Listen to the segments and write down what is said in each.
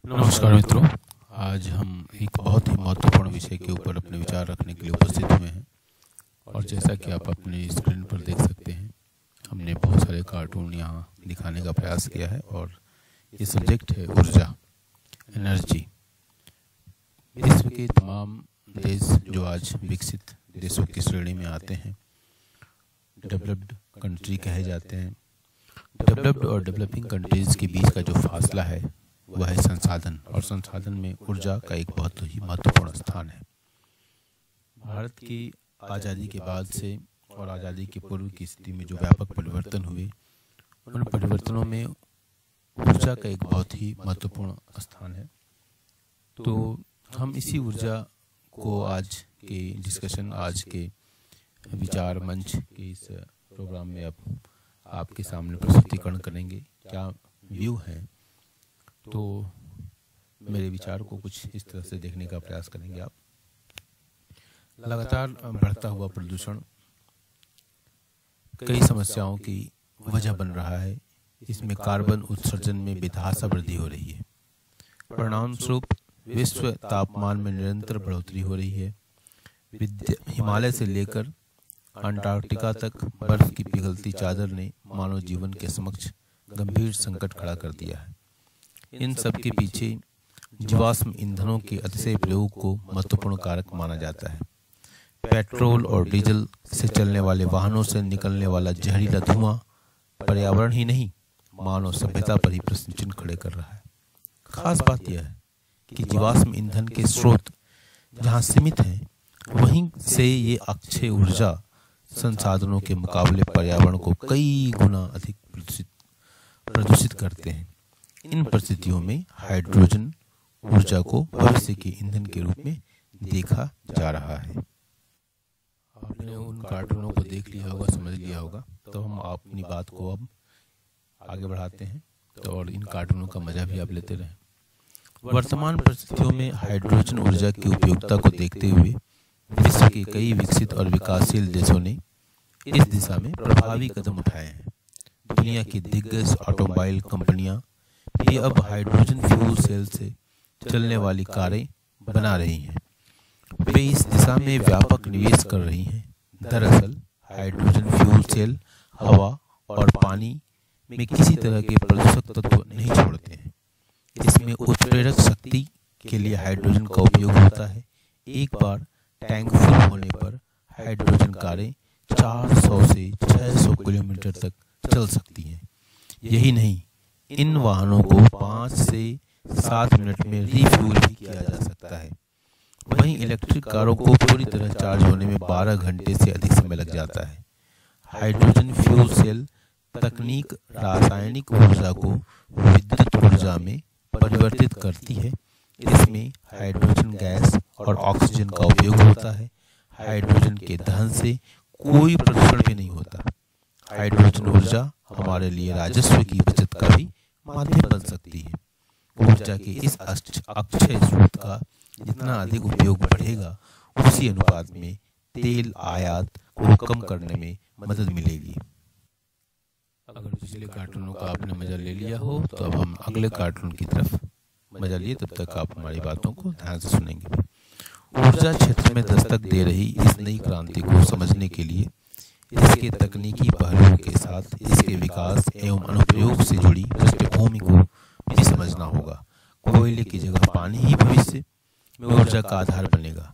नमस्कार मित्रों, आज हम एक बहुत ही महत्वपूर्ण विषय के ऊपर अपने विचार रखने के लिए उपस्थित हुए हैं। और जैसा कि आप अपनी स्क्रीन पर देख सकते हैं, हमने बहुत सारे कार्टून यहाँ दिखाने का प्रयास किया है और ये सब्जेक्ट है ऊर्जा, एनर्जी। विश्व के तमाम देश जो आज विकसित देशों की श्रेणी में आते हैं, डेवलप्ड कंट्री कहे जाते हैं। डेवलप्ड और डेवलपिंग कंट्रीज़ के बीच का जो फासला है वह है संसाधन, और संसाधन में ऊर्जा का एक बहुत ही महत्वपूर्ण स्थान है। भारत की आज़ादी के बाद से और आज़ादी के पूर्व की स्थिति में जो व्यापक परिवर्तन हुए, उन परिवर्तनों में ऊर्जा का एक बहुत ही महत्वपूर्ण स्थान है। तो हम इसी ऊर्जा को आज के डिस्कशन, आज के विचार मंच के इस प्रोग्राम में अब आपके सामने प्रस्तुतिकरण करेंगे। क्या व्यू है, तो मेरे विचार को कुछ इस तरह से देखने का प्रयास करेंगे आप। लगातार बढ़ता हुआ प्रदूषण कई समस्याओं की वजह बन रहा है। इसमें कार्बन उत्सर्जन में बेतहाशा वृद्धि हो रही है। परिणाम स्वरूप विश्व तापमान में निरंतर बढ़ोतरी हो रही है। हिमालय से लेकर अंटार्कटिका तक बर्फ की पिघलती चादर ने मानव जीवन के समक्ष गंभीर संकट खड़ा कर दिया है। इन सब के पीछे जीवाश्म ईंधनों के अतिशय प्रयोग को महत्वपूर्ण कारक माना जाता है। पेट्रोल और डीजल से चलने वाले वाहनों से निकलने वाला जहरीला धुआं पर्यावरण ही नहीं, मानव सभ्यता पर ही प्रश्न चिन्ह खड़े कर रहा है। खास बात यह है कि जीवाश्म ईंधन के स्रोत जहां सीमित हैं, वहीं से ये अक्षय ऊर्जा संसाधनों के मुकाबले पर्यावरण को कई गुना अधिक प्रदूषित करते हैं। इन परिस्थितियों में हाइड्रोजन ऊर्जा को भविष्य के ईंधन के रूप में देखा जा रहा है। आपने उन कार्टूनों को देख लिया होगा, समझ लिया होगा, तो हम अपनी बात को अब आगे बढ़ाते हैं तो और इन कार्टूनों का मजा भी आप लेते रहें। वर्तमान परिस्थितियों में हाइड्रोजन ऊर्जा की उपयोगिता को देखते हुए विश्व के कई विकसित और विकासशील देशों ने इस दिशा में प्रभावी कदम उठाए हैं। दुनिया की दिग्गज ऑटोमोबाइल कंपनियां भी अब हाइड्रोजन फ्यूल सेल से चलने वाली कारें बना रही हैं। वे इस दिशा में व्यापक निवेश कर रही हैं। दरअसल हाइड्रोजन फ्यूल सेल हवा और पानी में किसी तरह के प्रदूषक तत्व नहीं छोड़ते हैं। इसमें उत्प्रेरक शक्ति के लिए हाइड्रोजन का उपयोग होता है। एक बार टैंक फुल होने पर हाइड्रोजन कारें 400 से 600 किलोमीटर तक चल सकती हैं। यही नहीं, इन वाहनों को 5 से 7 मिनट में रीफ्यूल भी किया जा सकता है। वहीं इलेक्ट्रिक कारों को पूरी तरह चार्ज होने में 12 घंटे से अधिक समय लग जाता है। हाइड्रोजन फ्यूल सेल तकनीक रासायनिक ऊर्जा को विद्युत ऊर्जा में परिवर्तित करती है। इसमें हाइड्रोजन गैस और ऑक्सीजन का उपयोग होता है। हाइड्रोजन के दहन से कोई प्रदूषण भी नहीं होता। हाइड्रोजन ऊर्जा हमारे लिए राजस्व की बचत का भी माध्यम बन सकती है। ऊर्जा के इस अक्षय स्रोत का जितना अधिक उपयोग बढ़ेगा, उसी अनुपात में तेल आयात को कम करने में मदद मिलेगी। अगर पिछले कार्टूनों का आपने मजा ले लिया हो, तो अब हम अगले कार्टून की तरफ मजा लिए। तब तक आप हमारी बातों को ध्यान से सुनेंगे। ऊर्जा क्षेत्र में दस्तक दे रही इस नई क्रांति को समझने के लिए इसके तकनीकी पहलुओं के साथ इसके विकास एवं अनुप्रयोग से जुड़ी पृष्ठभूमि को भी समझना होगा। कोयले की जगह पानी ही भविष्य में ऊर्जा का आधार बनेगा।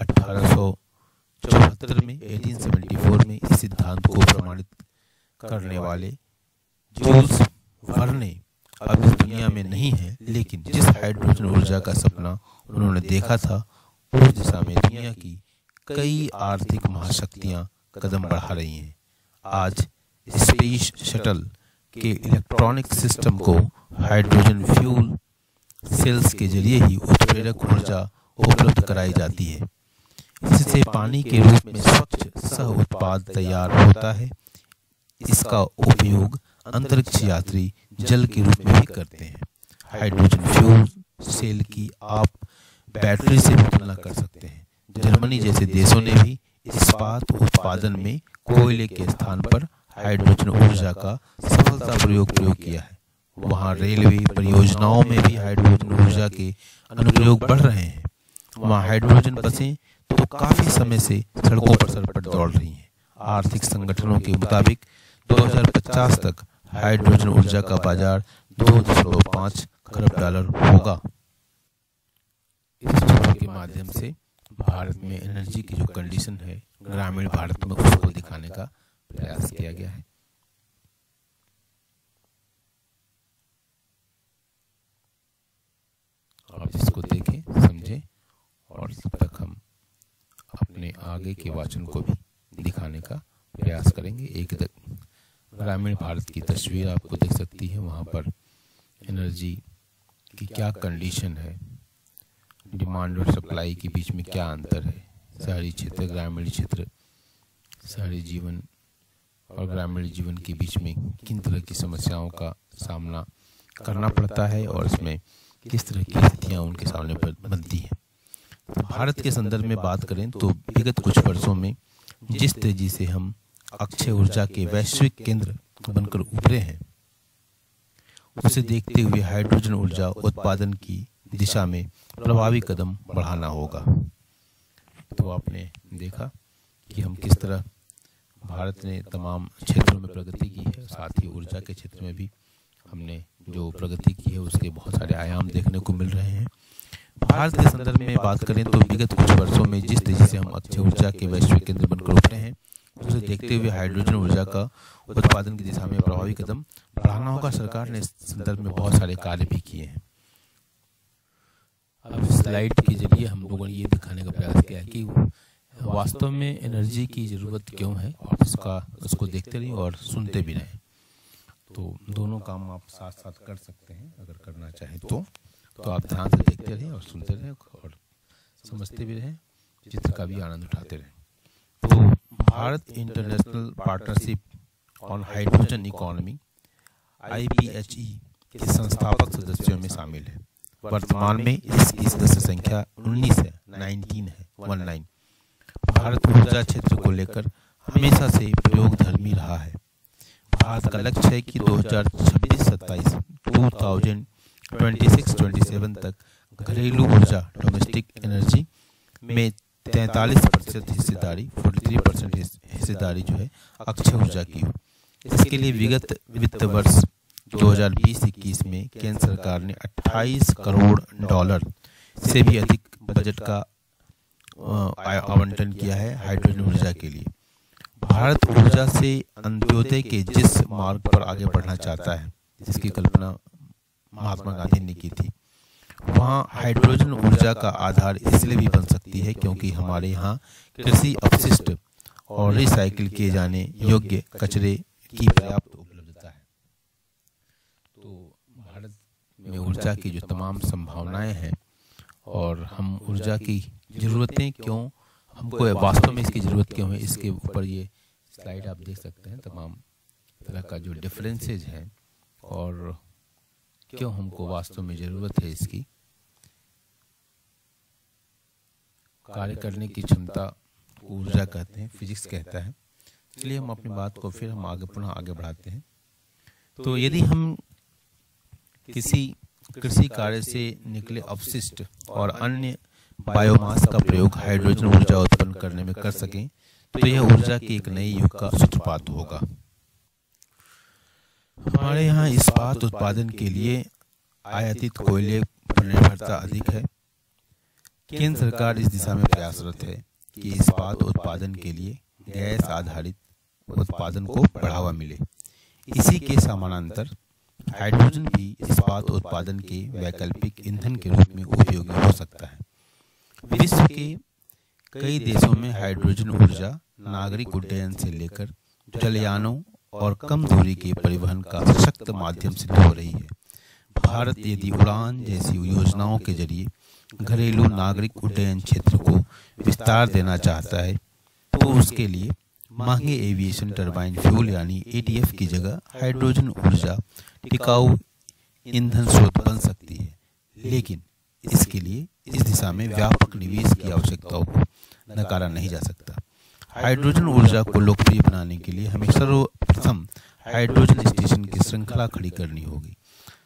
1874 में 1874 में इस सिद्धांत को प्रमाणित करने वाले जूल्स वर्ने अब इस दुनिया में नहीं है, लेकिन जिस हाइड्रोजन ऊर्जा का सपना उन्होंने देखा था, उस दिशा में दुनिया की कई आर्थिक महाशक्तियां कदम बढ़ा रही हैं। आज स्पेस शटल के इलेक्ट्रॉनिक सिस्टम को हाइड्रोजन फ्यूल सेल्स के जरिए ही उत्प्रेरक ऊर्जा उपलब्ध कराई जाती है। इससे पानी के रूप में स्वच्छ सह उत्पाद तैयार होता है। इसका उपयोग अंतरिक्ष यात्री जल के रूप में भी करते हैं। हाइड्रोजन फ्यूल सेल की आप बैटरी से भी तुलना कर सकते हैं। जर्मनी जैसे देशों ने भी इस्पात उत्पादन में कोयले के स्थान पर हाइड्रोजन ऊर्जा का सफलतापूर्वक प्रयोग किया है। वहाँ रेलवे परियोजनाओं में भी हाइड्रोजन ऊर्जा के अनुप्रयोग बढ़ रहे हैं। वहाँ हाइड्रोजन बसें तो काफी समय से सड़कों पर सरपट दौड़ रही हैं। आर्थिक संगठनों के मुताबिक 2050 तक हाइड्रोजन ऊर्जा का बाजार 2.5 खरब डॉलर होगा। इस वीडियो के माध्यम से भारत में एनर्जी की जो कंडीशन है ग्रामीण भारत में, उसको दिखाने का प्रयास किया गया है। आप इसको देखें, समझें और तब तक हम अपने आगे के वाचन को भी दिखाने का प्रयास करेंगे। एक ग्रामीण भारत की तस्वीर आपको दिख सकती है। वहाँ पर एनर्जी की क्या कंडीशन है, डिमांड और सप्लाई के बीच में क्या अंतर है, शहरी क्षेत्र, ग्रामीण क्षेत्र, शहरी जीवन और ग्रामीण जीवन के बीच में किन तरह की समस्याओं का सामना करना पड़ता है और इसमें किस तरह की स्थितियाँ उनके सामने बनती हैं। भारत के संदर्भ में बात करें तो विगत कुछ वर्षों में जिस तेजी से हम अक्षय ऊर्जा के वैश्विक केंद्र बनकर उभरे हैं, उसे देखते हुए हाइड्रोजन ऊर्जा उत्पादन की दिशा में प्रभावी कदम बढ़ाना होगा। तो आपने देखा कि हम किस तरह भारत ने तमाम क्षेत्रों में प्रगति की है, साथ ही ऊर्जा के क्षेत्र में भी हमने जो प्रगति की है उसके बहुत सारे आयाम देखने को मिल रहे हैं। भारत के संदर्भ में बात करें तो विगत कुछ वर्षों में जिस तेजी से हम अक्षय ऊर्जा के वैश्विक केंद्र बनकर उभरे हैं, उसे देखते हुए हाइड्रोजन ऊर्जा का उत्पादन की दिशा में प्रभावी कदम बढ़ाना होगा। सरकार ने इस संदर्भ में बहुत सारे कार्य भी किए हैं। अब स्लाइड के जरिए हम लोगों ने ये दिखाने का प्रयास किया है कि वास्तव में एनर्जी की ज़रूरत क्यों है और उसको देखते रहिए और सुनते भी रहें। तो दोनों काम आप साथ साथ कर सकते हैं अगर करना चाहें तो आप ध्यान से देखते रहें और सुनते रहें और समझते भी रहें, चित्र का भी आनंद उठाते रहें। तो Bharat international partnership on hydrogen economy IPHE के संस्थापक सदस्यों में शामिल है। वर्तमान में इसकी सदस्य संख्या 19 है, 19। भारत ऊर्जा क्षेत्र को लेकर हमेशा से प्रयोगधर्मी रहा है। भारत का लक्ष्य है कि 2026-27 2026-27 तक घरेलू ऊर्जा डोमेस्टिक एनर्जी में 43% हिस्सेदारी, 43% हिस्सेदारी जो है अक्षय ऊर्जा की हो। इसके लिए विगत वित्त वर्ष 2020-21 में केंद्र सरकार ने 28 करोड़ डॉलर से भी अधिक बजट का आवंटन किया है हाइड्रोजन ऊर्जा के लिए। भारत ऊर्जा से अंत्योदय के जिस मार्ग पर आगे बढ़ना चाहता है, जिसकी कल्पना महात्मा गांधी ने की थी, वहाँ हाइड्रोजन ऊर्जा का आधार इसलिए भी बन सकती है क्योंकि हमारे यहाँ कृषि अपशिष्ट और रिसाइकिल किए जाने योग्य कचरे की पर्याप्त उपलब्धता है। तो भारत में ऊर्जा की जो तमाम संभावनाएं हैं और हम ऊर्जा की ज़रूरतें क्यों, हमको वास्तव में इसकी ज़रूरत क्यों है, इसके ऊपर ये स्लाइड आप देख सकते हैं। तमाम तरह का जो डिफरेंसेज हैं और क्यों हमको वास्तव में ज़रूरत है इसकी, कार्य करने की क्षमता ऊर्जा कहते हैं, फिजिक्स कहता है। इसलिए हम अपनी बात को फिर हम पुनः आगे बढ़ाते हैं। तो यदि हम किसी कृषि कार्य से निकले अपशिष्ट और अन्य बायोमास का प्रयोग हाइड्रोजन ऊर्जा उत्पन्न करने में कर सकें तो यह ऊर्जा के एक नए युग का सूत्रपात होगा। हमारे यहाँ इस्पात उत्पादन के लिए आयातित कोयले पर निर्भरता अधिक है। केंद्र सरकार इस दिशा में प्रयासरत है कि इस्पात उत्पादन के लिए गैस आधारित उत्पादन को बढ़ावा मिले। इसी के समानांतर हाइड्रोजन भी इस्पात उत्पादन के वैकल्पिक ईंधन के रूप में उपयोगी हो सकता है। विश्व के कई देशों में हाइड्रोजन ऊर्जा नागरिक उड्डयन से लेकर जलयानों और कम दूरी के परिवहन का सशक्त माध्यम सिद्ध हो रही है। भारत यदि उड़ान जैसी योजनाओं के जरिए घरेलू नागरिक उड्डयन क्षेत्र को विस्तार देना चाहता है तो उसके लिए महंगे एविएशन टरबाइन फ्यूल यानी ATF की जगह हाइड्रोजन ऊर्जा टिकाऊ ईंधन स्रोत बन सकती है। लेकिन इसके लिए इस दिशा में व्यापक निवेश की आवश्यकताओं को नकारा नहीं जा सकता। हाइड्रोजन ऊर्जा को लोकप्रिय बनाने के लिए हमें सर्वप्रथम हाइड्रोजन स्टेशन की श्रृंखला खड़ी करनी होगी।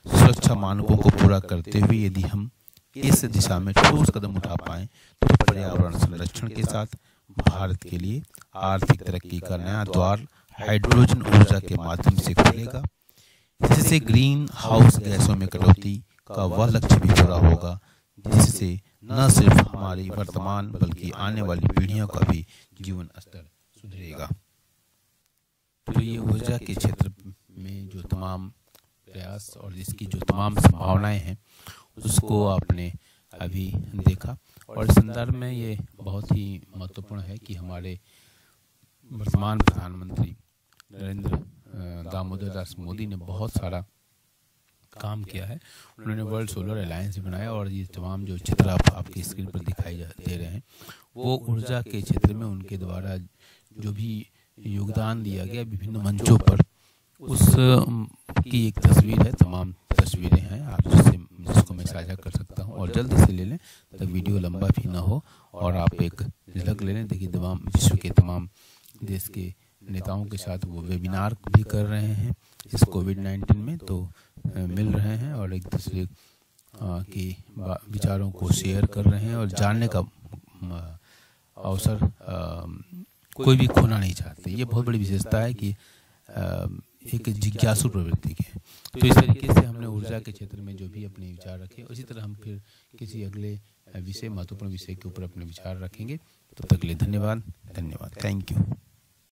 सुरक्षा मानकों को पूरा करते हुए यदि हम इस दिशा में ठोस कदम उठा पाएं तो पर्यावरण संरक्षण के साथ भारत के लिए आर्थिक तरक्की का नया द्वार हाइड्रोजन ऊर्जा के माध्यम से खुलेगा। इससे ग्रीन हाउस गैसों में कटौती का वह लक्ष्य भी पूरा होगा जिससे न सिर्फ हमारी वर्तमान बल्कि आने वाली पीढ़ियों का भी जीवन स्तर सुधरेगा। तो ये ऊर्जा के क्षेत्र में जो तमाम प्रयास और इसकी जो तमाम संभावनाएं हैं उसको आपने अभी देखा, और इस संदर्भ में ये बहुत ही महत्वपूर्ण है कि हमारे वर्तमान प्रधानमंत्री नरेंद्र दामोदर दास मोदी ने बहुत सारा काम किया है। उन्होंने वर्ल्ड सोलर अलायंस भी बनाया, और ये तमाम जो चित्र आपकी स्क्रीन पर दिखाई दे रहे हैं वो ऊर्जा के क्षेत्र में उनके द्वारा जो भी योगदान दिया गया विभिन्न मंचों पर, उस की एक तस्वीर है। तमाम तस्वीरें हैं आप जिसको मैं साझा कर सकता हूं, और जल्द से ले लें तब वीडियो लंबा भी ना हो और आप एक झलक ले लें। देखिए तमाम विश्व के तमाम देश के नेताओं के साथ वो वेबिनार भी कर रहे हैं इस कोविड-19 में, तो मिल रहे हैं और एक दूसरे के विचारों को शेयर कर रहे हैं और जानने का अवसर कोई भी खोना नहीं चाहते। ये बहुत बड़ी विशेषता है कि एक जिज्ञासु प्रवृत्ति की है। तो इस तरीके से हमने ऊर्जा के क्षेत्र में जो भी अपने विचार रखे, उसी तरह हम फिर किसी अगले विषय महत्वपूर्ण विषय के ऊपर अपने विचार रखेंगे। तब तक के लिए धन्यवाद। Thank you.